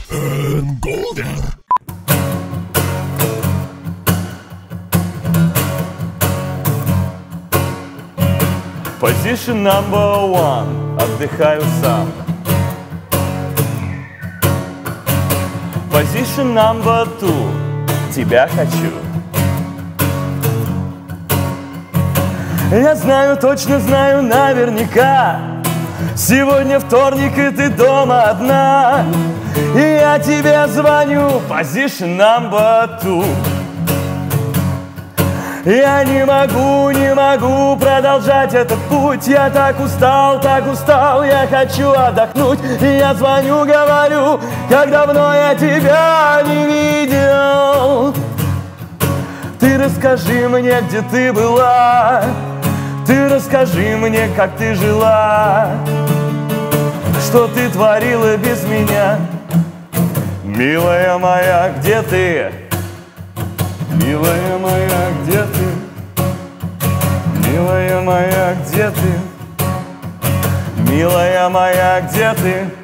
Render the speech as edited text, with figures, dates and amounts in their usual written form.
Golden. Position number one. Отдыхаю сам. Position number two. Тебя хочу. Я знаю, точно знаю наверняка. Сегодня вторник, и ты дома одна. И я тебе звоню. Position number two. Я не могу продолжать этот путь. Я так устал, я хочу отдохнуть. И я звоню, говорю, как давно я тебя не видел. Ты расскажи мне, где ты была. Ты расскажи мне, как ты жила. Что ты творила без меня. Милая моя, где ты? Милая моя, где ты? Милая моя, где ты? Милая моя, где ты?